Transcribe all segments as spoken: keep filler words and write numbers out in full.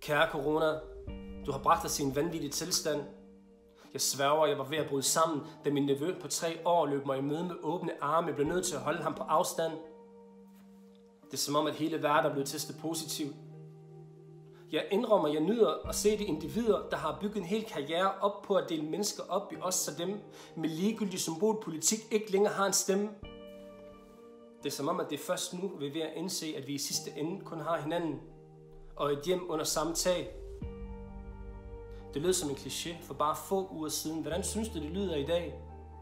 Kære corona, du har bragt os i en vanvittig tilstand. Jeg sværger, jeg var ved at bryde sammen, da min nevø på tre år løb mig i møde med åbne arme. Jeg blev nødt til at holde ham på afstand. Det er som om, at hele verden er blevet testet positivt. Jeg indrømmer, jeg nyder at se de individer, der har bygget en hel karriere op på at dele mennesker op i os, så dem med ligegyldig symbolpolitik ikke længere har en stemme. Det er som om, at det er først nu, vi er ved at indse, at vi i sidste ende kun har hinanden og et hjem under samme tag. Det lød som en kliché for bare få uger siden. Hvordan synes du, det lyder i dag?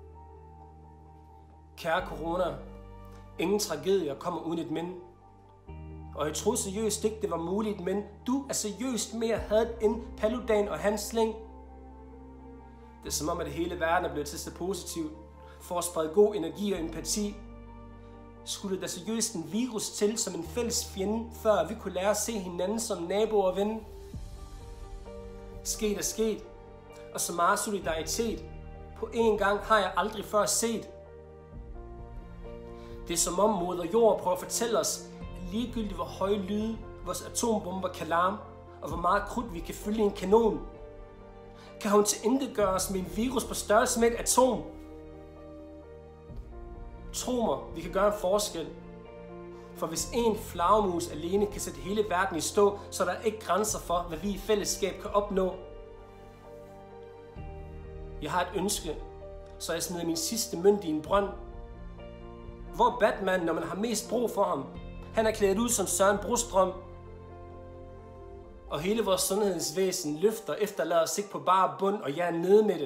Kære corona, ingen tragedier kommer uden et men. Og jeg troede seriøst ikke, det var muligt, men du er seriøst mere hadet end Paludan og hans slæng. Det er som om, at hele verden er blevet testet positivt for at sprede god energi og empati. Skulle der seriøst en virus til som en fælles fjende, før vi kunne lære at se hinanden som naboer og venner? Sket er sket, og så meget solidaritet på én gang har jeg aldrig før set. Det er som om moder jord prøver at fortælle os, ligegyldigt hvor høje lyde vores atombomber kan larme, og hvor meget krudt vi kan fylde i en kanon, kan hun tilintetgøre os med en virus på størrelse med et atom. Tro mig, vi kan gøre en forskel. For hvis en flagermus alene kan sætte hele verden i stå, så er der ikke grænser for, hvad vi i fællesskab kan opnå. Jeg har et ønske, så jeg smider min sidste mønt i en brønd. Hvor er Batman, når man har mest brug for ham? Han er klædt ud som Søren Brostrøm. Og hele vores sundhedsvæsen løfter efterlader sig på bare bund, og jeg er nede med det.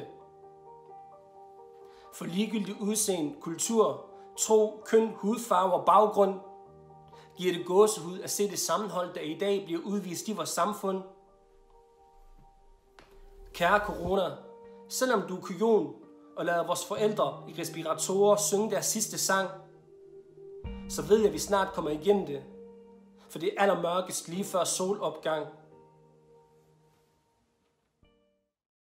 For ligegyldigt udseende, kultur, tro, køn, hudfarve og baggrund giver det gåsehud at se det sammenhold, der i dag bliver udvist i vores samfund. Kære corona, selvom du er kujon og lader vores forældre i respiratorer synge deres sidste sang, så ved jeg, at vi snart kommer igennem det. For det er allermørkest lige før solopgang.